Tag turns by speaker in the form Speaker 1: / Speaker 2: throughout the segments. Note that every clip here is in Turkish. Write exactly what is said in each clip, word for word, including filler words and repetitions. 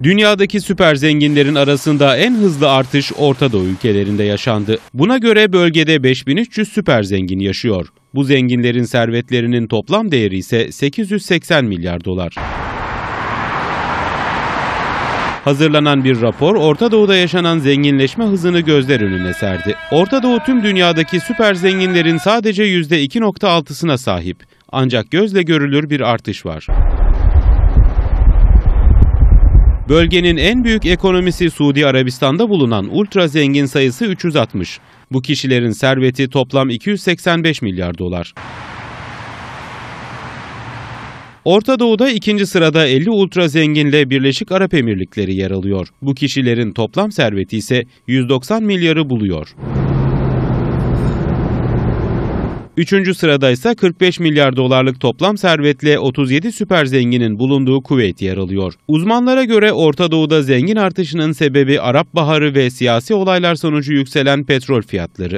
Speaker 1: Dünyadaki süper zenginlerin arasında en hızlı artış Orta Doğu ülkelerinde yaşandı. Buna göre bölgede beş bin üç yüz süper zengin yaşıyor. Bu zenginlerin servetlerinin toplam değeri ise sekiz yüz seksen milyar dolar. Hazırlanan bir rapor Orta Doğu'da yaşanan zenginleşme hızını gözler önüne serdi. Orta Doğu tüm dünyadaki süper zenginlerin sadece yüzde iki virgül altısına sahip. Ancak gözle görülür bir artış var. Bölgenin en büyük ekonomisi Suudi Arabistan'da bulunan ultra zengin sayısı üç yüz altmış. Bu kişilerin serveti toplam iki yüz seksen beş milyar dolar. Orta Doğu'da ikinci sırada elli ultra zenginle Birleşik Arap Emirlikleri yer alıyor. Bu kişilerin toplam serveti ise yüz doksan milyarı buluyor. Üçüncü sırada ise kırk beş milyar dolarlık toplam servetle otuz yedi süper zenginin bulunduğu Kuveyt yer alıyor. Uzmanlara göre Orta Doğu'da zengin artışının sebebi Arap Baharı ve siyasi olaylar sonucu yükselen petrol fiyatları.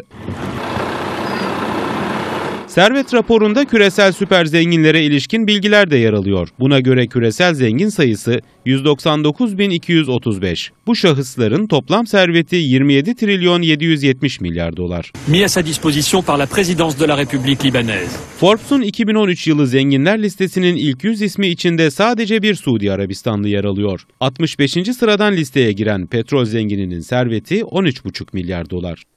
Speaker 1: Servet raporunda küresel süper zenginlere ilişkin bilgiler de yer alıyor. Buna göre küresel zengin sayısı yüz doksan dokuz bin iki yüz otuz beş. Bu şahısların toplam serveti yirmi yedi trilyon yedi yüz yetmiş milyar dolar.
Speaker 2: Mis à sa disposition par la présidence de la République libanaise.
Speaker 1: Forbes'un iki bin on üç yılı zenginler listesinin ilk yüz ismi içinde sadece bir Suudi Arabistanlı yer alıyor. altmış beşinci sıradan listeye giren petrol zengininin serveti on üç virgül beş milyar dolar.